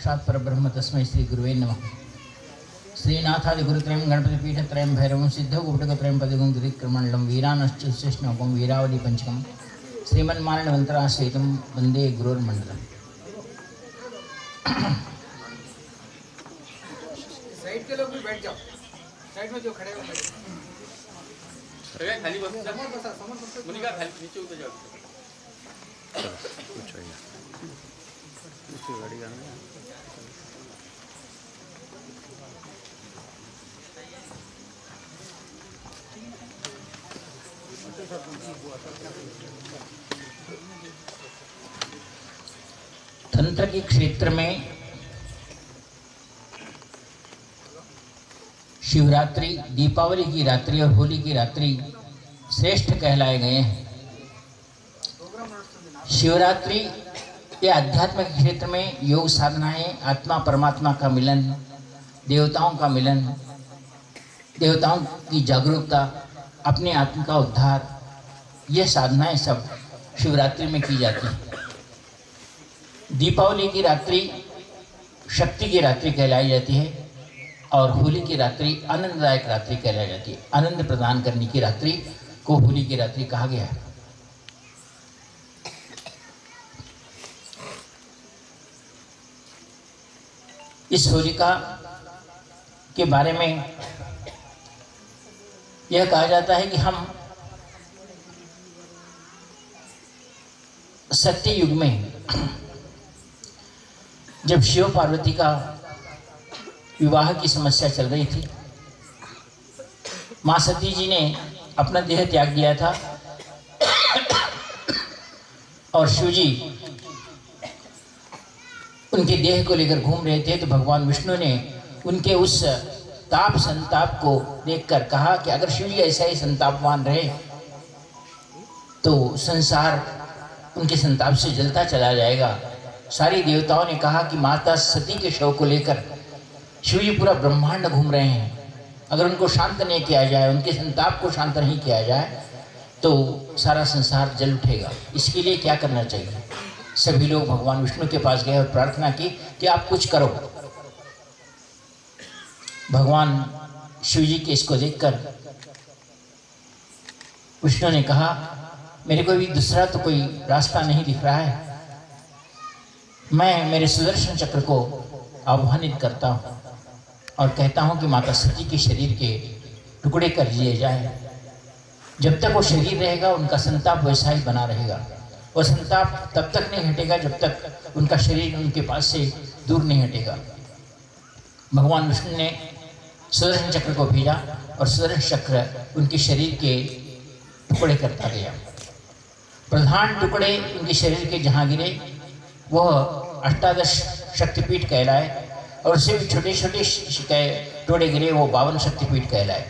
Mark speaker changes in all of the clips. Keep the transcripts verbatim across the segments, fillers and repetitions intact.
Speaker 1: साक्षात् परब्रह्म तस्मै श्री गुरुवे नमः। श्रीनाथादि गुरुत्रयं गणपतिपीठत्रयं भैरवं सिद्धगुप्तकत्रयं पदिगुं गिरिक्रमण्डलं वीरानश्चेष्णवकं वीरावली पंचकं श्रीमन्मारणवन्तराश्रितं वन्दे गुरुर्मण्डलम्।
Speaker 2: साइड के लोग भी बैठ जाओ, साइड में जो खड़े हो बैठ जाओ। खाली बस समर बसा समर बसा मुनिका खाली नीचे उतर जाओ। कुछ है नीचे गाड़ी आना है।
Speaker 1: तंत्र के क्षेत्र में शिवरात्रि, दीपावली की रात्रि और होली की रात्रि श्रेष्ठ कहलाए गए हैं। शिवरात्रि के आध्यात्मिक क्षेत्र में योग साधनाएं, आत्मा परमात्मा का मिलन, देवताओं का मिलन, देवताओं की जागरूकता, अपने आत्मा का उद्धार, ये साधनाएं सब शिवरात्रि में की जाती हैं। दीपावली की रात्रि शक्ति की रात्रि कहलाई जाती है और होली की रात्रि आनंददायक रात्रि कहलाई जाती है। आनंद प्रदान करने की रात्रि को होली की रात्रि कहा गया है। इस होलिका के बारे में यह कहा जाता है कि हम सत्य युग में जब शिव पार्वती का विवाह की समस्या चल रही थी, मां सती जी ने अपना देह त्याग दिया था और शिव जी उनके देह को लेकर घूम रहे थे। तो भगवान विष्णु ने उनके उस ताप संताप को देखकर कहा कि अगर शिव जी ऐसा ही संतापवान रहे तो संसार उनके संताप से जलता चला जाएगा। सारी देवताओं ने कहा कि माता सती के शव को लेकर शिव जी पूरा ब्रह्मांड घूम रहे हैं, अगर उनको शांत नहीं किया जाए, उनके संताप को शांत नहीं किया जाए तो सारा संसार जल उठेगा। इसके लिए क्या करना चाहिए? सभी लोग भगवान विष्णु के पास गए और प्रार्थना की कि आप कुछ करो। भगवान शिव जी के इसको देखकर विष्णु ने कहा, मेरे को भी दूसरा तो कोई रास्ता नहीं दिख रहा है, मैं मेरे सुदर्शन चक्र को आह्वानित करता हूँ और कहता हूँ कि माता सती के शरीर के टुकड़े कर दिए जाए। जब तक वो शरीर रहेगा उनका संताप वैसा ही बना रहेगा। वो संताप तब तक नहीं हटेगा जब तक उनका शरीर उनके पास से दूर नहीं हटेगा। भगवान विष्णु ने सुदर्शन चक्र को भेजा और सुदर्शन चक्र उनके शरीर के टुकड़े करता गया। प्रधान टुकड़े उनके शरीर के जहाँ गिरे वह अष्टादश शक्तिपीठ कहलाए और उससे भी छोटे छोटे टुकड़े गिरे वो बावन शक्तिपीठ कहलाए।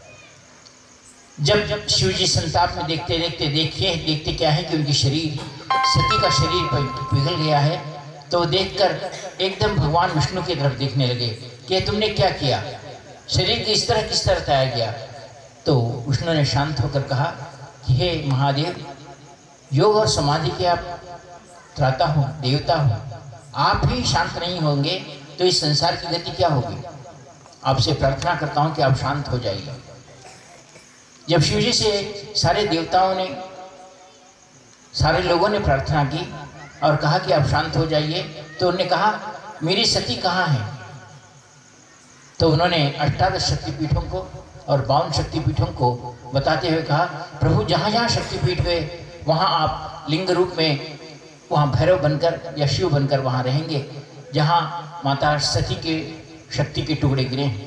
Speaker 1: जब जब शिव जी संताप में देखते देखते देखिए देखते क्या है कि उनकी शरीर सती का शरीर पिघल गया है, तो देखकर एकदम भगवान विष्णु की तरफ देखने लगे कि तुमने क्या किया, शरीर की इस तरह किस तरह तैयार किया। तो विष्णु ने शांत होकर कहा कि हे महादेव, योग और समाधि के आप त्राता हो, देवता हो, आप ही शांत नहीं होंगे तो इस संसार की गति क्या होगी। आपसे प्रार्थना करता हूं कि आप शांत हो जाइए। जब शिव जी से सारे देवताओं ने, सारे लोगों ने प्रार्थना की और कहा कि आप शांत हो जाइए, तो उन्होंने कहा मेरी सती कहाँ है। तो उन्होंने अष्टादश शक्तिपीठों को और बावन शक्तिपीठों को बताते हुए कहा, प्रभु जहाँ जहाँ शक्तिपीठ हुए वहाँ आप लिंग रूप में वहाँ भैरव बनकर या शिव बनकर वहाँ रहेंगे जहाँ माता सती के शक्ति के टुकड़े गिरे हैं।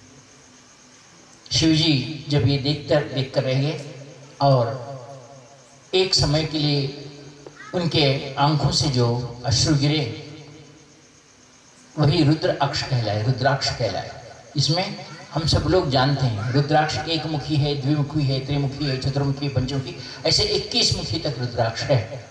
Speaker 1: शिव जी जब ये देखकर देखकर रहेंगे और एक समय के लिए उनके आंखों से जो अश्रु गिरे वही रुद्राक्ष कहलाए, रुद्राक्ष कहलाए। इसमें हम सब लोग जानते हैं रुद्राक्ष एक मुखी है, द्विमुखी है, त्रिमुखी है, चतुर्मुखी, पंचमुखी, ऐसे इक्कीस मुखी तक रुद्राक्ष है।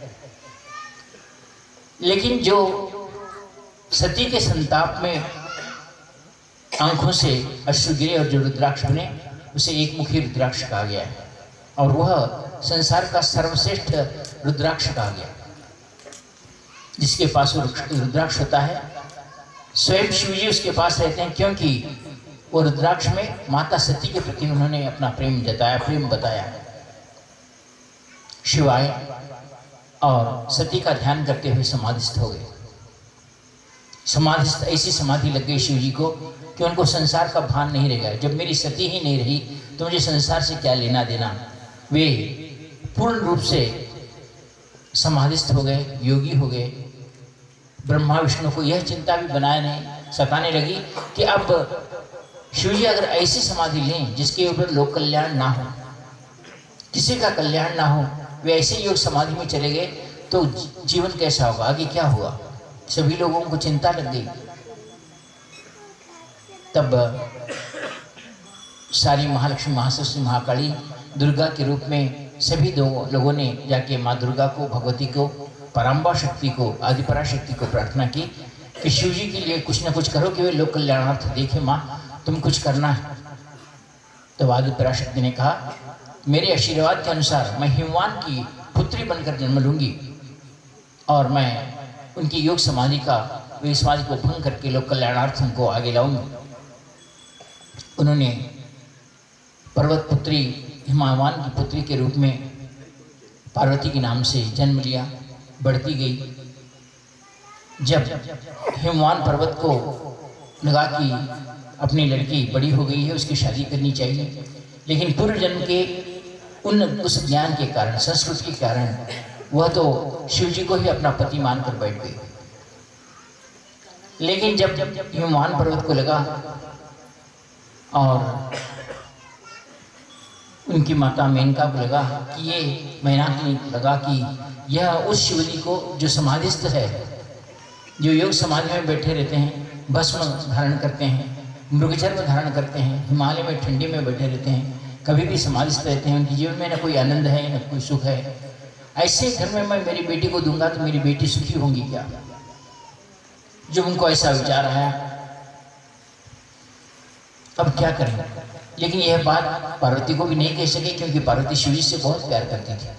Speaker 1: लेकिन जो सती के संताप में आंखों से अश्रु गिरे और जो रुद्राक्ष बने उसे एक मुखी रुद्राक्ष कहा गया है और वह संसार का सर्वश्रेष्ठ रुद्राक्ष कहा गया। जिसके पास रुद्राक्ष होता है स्वयं शिव जी उसके पास रहते हैं, क्योंकि वो रुद्राक्ष में माता सती के प्रति उन्होंने अपना प्रेम जताया, प्रेम बताया। शिव आए और सती का ध्यान करते हुए समाधिस्थ हो गए। समाधिस्थ ऐसी समाधि लग गई शिव जी को कि उनको संसार का भान नहीं रह गया। जब मेरी सती ही नहीं रही तो मुझे संसार से क्या लेना देना। वे पूर्ण रूप से समाधिस्थ हो गए, योगी हो गए। ब्रह्मा विष्णु को यह चिंता भी बनाए नहीं सताने लगी कि अब शिव जी अगर ऐसी समाधि लें जिसके ऊपर लोक कल्याण ना हो, किसी का कल्याण ना हो, वे ऐसे योग समाधि में चले गए तो जीवन कैसा होगा, आगे क्या हुआ। सभी लोगों को चिंता लग गई। तब सारी महालक्ष्मी, महासरस्वती, महाकाली, दुर्गा के रूप में सभी दो लोगों ने जाके माँ दुर्गा को, भगवती को, पराम्बा शक्ति को, आदिपरा शक्ति को प्रार्थना की कि शिव जी के लिए कुछ न कुछ करो कि वे लोक कल्याणार्थ देखे। माँ तुम कुछ करना है। तो आदिपरा शक्ति ने कहा मेरे आशीर्वाद के अनुसार मैं हिमवान की पुत्री बनकर जन्म लूंगी और मैं उनकी योग समाधि का, वे समाधि को भंग करके लोक कल्याणार्थ उनको आगे लाऊंगी। उन्होंने पर्वत पुत्री, हिमवान की पुत्री के रूप में पार्वती के नाम से जन्म लिया, बढ़ती गई। जब हिमवान पर्वत को लगा कि अपनी लड़की बड़ी हो गई है, उसकी शादी करनी चाहिए, लेकिन पूर्व जन्म के उन उस ज्ञान के कारण, संस्कृत के कारण वह तो शिव जी को ही अपना पति मानकर बैठ गई। लेकिन जब हिमवान पर्वत को लगा और उनकी माता मेनका को लगा कि ये मैनाक लगा कि यह उस शिवजी को जो समाधिस्थ है, जो योग समाधि में बैठे रहते हैं, भस्म धारण करते हैं, मृगचर्म धारण करते हैं, हिमालय में ठंडी में बैठे रहते हैं, कभी भी समाधिस्थ रहते हैं, उनके जीवन में न कोई आनंद है न कोई सुख है, ऐसे घर में मैं मेरी बेटी को दूंगा तो मेरी बेटी सुखी होंगी क्या। जब उनको ऐसा विचार आया, अब क्या करें। लेकिन यह बात पार्वती को भी नहीं कह सके, क्योंकि पार्वती शिव जी से बहुत प्यार करती थी।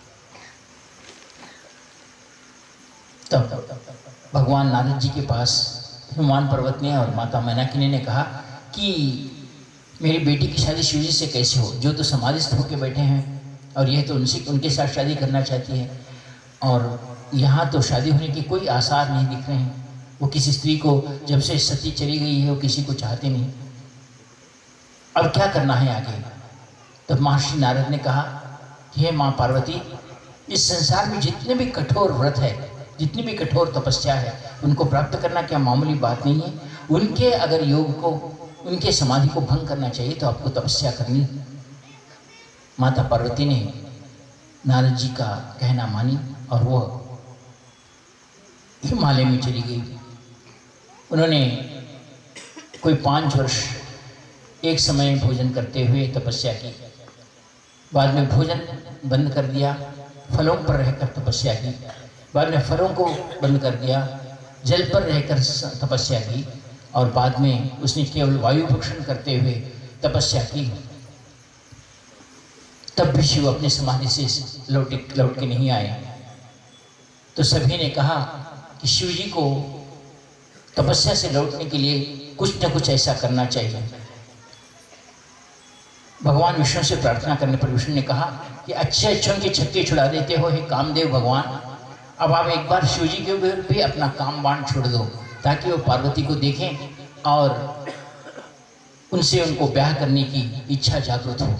Speaker 1: तब भगवान नारद जी के पास हिमवान पर्वत ने और माता मैनाकिनी ने कहा कि मेरी बेटी की शादी शिव जी से कैसे हो, जो तो समाधिस्थ होकर बैठे हैं और यह तो उनसे उनके साथ शादी करना चाहती है, और यहाँ तो शादी होने की कोई आसार नहीं दिख रहे हैं। वो किसी स्त्री को, जब से सती चली गई है, वो किसी को चाहते नहीं। अब क्या करना है आगे। तब महर्षि नारद ने कहा कि हे माँ पार्वती, इस संसार में जितने भी कठोर व्रत है, जितनी भी कठोर तपस्या है, उनको प्राप्त करना क्या मामूली बात नहीं है। उनके अगर योग को, उनके समाधि को भंग करना चाहिए तो आपको तपस्या करनी। माता पार्वती ने नारद जी का कहना मानी और वह हिमालय में चली गई। उन्होंने कोई पाँच वर्ष एक समय भोजन करते हुए तपस्या की, बाद में भोजन बंद कर दिया, फलों पर रहकर तपस्या की, बाद में फलों को बंद कर दिया, जल पर रहकर तपस्या की, और बाद में उसने केवल वायु भक्षण करते हुए तपस्या की। तब भी शिव अपनी समाधि से लौट लौट के नहीं आए। तो सभी ने कहा कि शिव जी को तपस्या से लौटने के लिए कुछ न कुछ ऐसा करना चाहिए। भगवान विष्णु से प्रार्थना करने पर विष्णु ने कहा कि अच्छे अच्छों के छक्के छुड़ा देते हो हे कामदेव भगवान, अब आप एक बार शिव जी के ऊपर भी अपना काम बाण छोड़ दो, ताकि वो पार्वती को देखें और उनसे उनको ब्याह करने की इच्छा जागृत हो।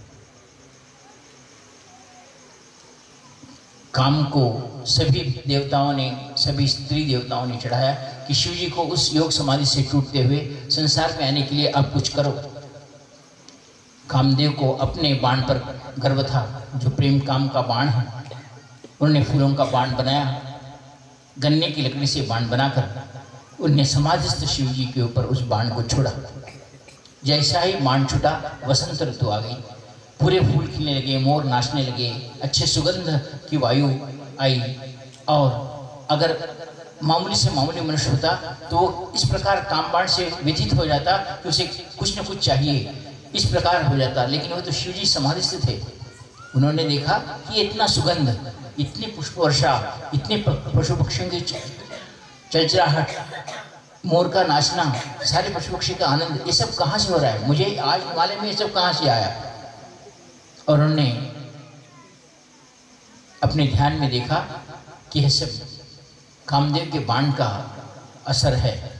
Speaker 1: काम को सभी देवताओं ने, सभी स्त्री देवताओं ने चढ़ाया कि शिव जी को उस योग समाधि से टूटते हुए संसार में आने के लिए अब कुछ करो। कामदेव को अपने बाण पर गर्व था, जो प्रेम काम का बाण है। उन्होंने फूलों का बाण बनाया, गन्ने की लकड़ी से बाण बनाकर उन्हें समाधिस्थ शिव जी के ऊपर उस बाण को छोड़ा। जैसा ही बाण छूटा, वसंत ऋतु आ गई, पूरे फूल खिलने लगे, मोर नाचने लगे, अच्छे सुगंध की वायु आई। और अगर मामूली से मामूली मनुष्य होता तो वो इस प्रकार कामबाण से व्यथित हो जाता कि उसे कुछ न कुछ चाहिए, इस प्रकार हो जाता। लेकिन वो तो शिव जी समाधिस्थ थे। उन्होंने देखा कि इतना सुगंध, इतनी पुष्प वर्षा, इतने पशु पक्षियों की चलचलाहट, मोर का नाचना, सारे पशु पक्षी का आनंद, ये सब कहाँ से हो रहा है? मुझे आज हिमालय में ये सब कहाँ से आया? और उन्होंने अपने ध्यान में देखा कि यह सब कामदेव के बाण का असर है।